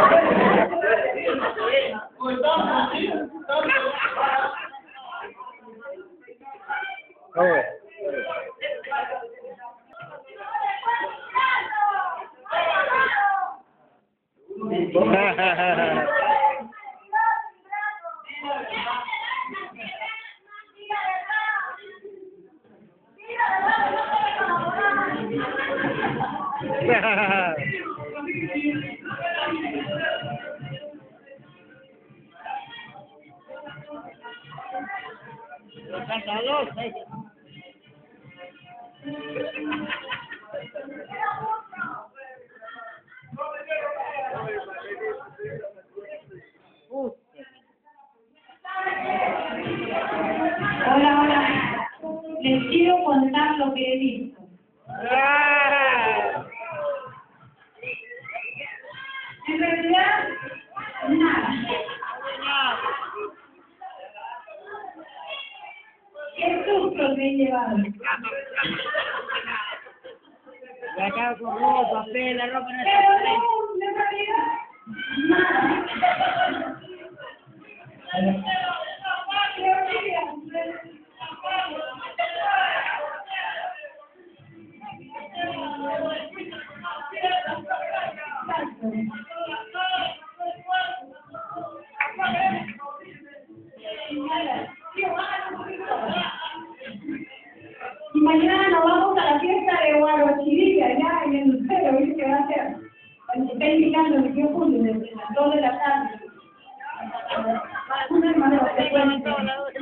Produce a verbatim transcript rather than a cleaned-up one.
Oye. Hola, hola. Les quiero contar lo que he visto. En realidad, nada. Qué susto me he llevado. Y acá con ropa, papel, la ropa no Pero está. no, en realidad, nada. Y mañana nos vamos a la fiesta de Guarochirica, allá en el Lucero, ¿viste qué va a ser? Se está indicando el día julio, desde las dos de la tarde. Una hermana, te cuento.